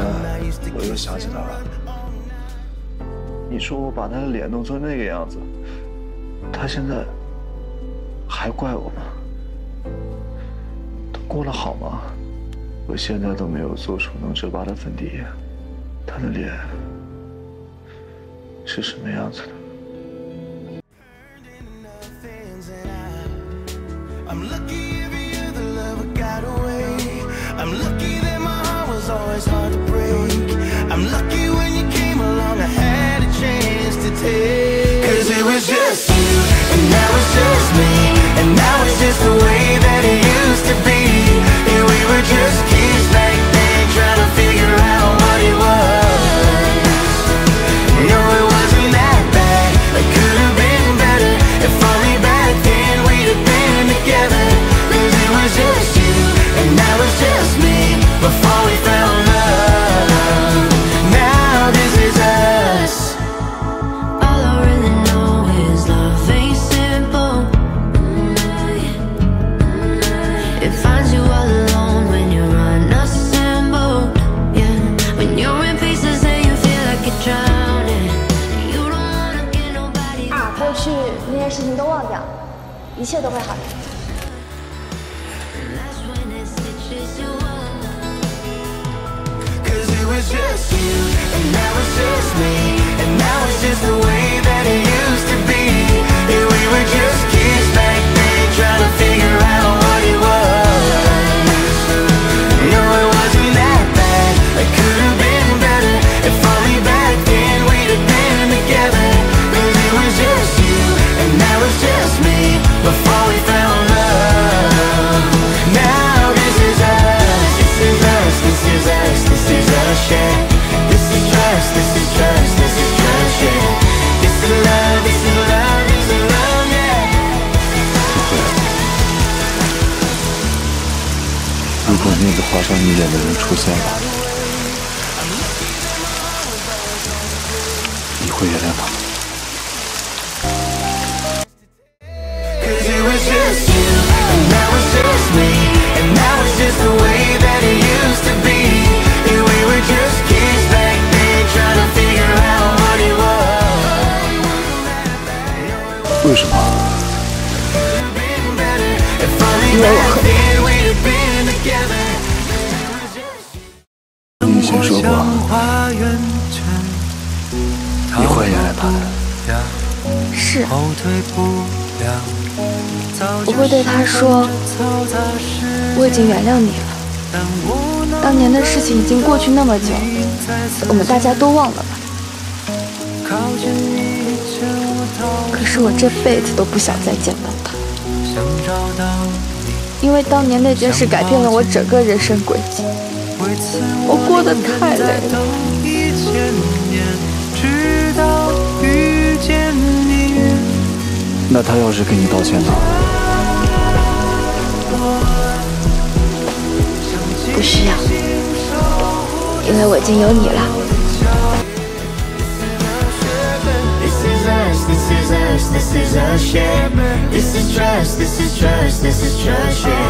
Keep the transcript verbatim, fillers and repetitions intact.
我又想起他了。你说我把他的脸弄成那个样子，他现在还怪我吗？他过得好吗？我现在都没有做出能遮疤的粉底液，他的脸是什么样子的？ I'm lucky every other lover got away. I'm lucky that my heart was always hard to break. I'm lucky when you came along, I had a chance to take. Cause it was just you, and now it's just me. And now it's just the way that it used to be. Yeah, we were just kids back then, trying to figure out what it was. No, it wasn't that bad, it could have been better. If only back then we'd have been together. Cause it was just you, and now it's just me. Before we found love, now this is us. All I really know is love ain't simple. It finds you all alone when you're unassembled. Yeah, when you're in pieces and you feel like you're drowning. You don't wanna get nobody. 啊，过去那些事情都忘掉，一切都会好的。 It was just you, and now it's just me. And now it's just the way that it used to be. Yeah, we were just kids back then, trying to figure out what it was. No, it wasn't that bad, it could have been better. If only back then we'd have been together. Cause it was just you, and now it's just me. Before we found love, now this is us. This is us, this is us, this is us, yeah. This is trust, this is trust, this is trust, yeah. This is love, this is love, this is love, yeah. 如果那个划伤你脸的人出现了，你会原谅他吗？ Cause it was just you, and now it's just me. And now it's just the way that it used to be. Yeah, we were just kids back then, trying to figure out what it was. 为什么？ 因为我和你以前说过，你会原谅他的。 是，我会对他说，我已经原谅你了。当年的事情已经过去那么久，我们大家都忘了吧。可是我这辈子都不想再见到他，因为当年那件事改变了我整个人生轨迹，我过得太累了。 那他要是给你道歉呢？ 不需要，因为我已经有你了。 This is us, this is us, yeah. This is trust, this is trust, this is trust, yeah.